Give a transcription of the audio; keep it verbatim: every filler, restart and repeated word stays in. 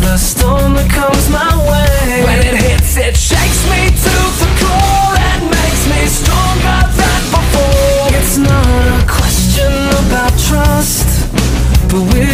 a storm that comes my way. When it hits, it shakes me to the core and makes me stronger than before. It's not a question about trust, but we're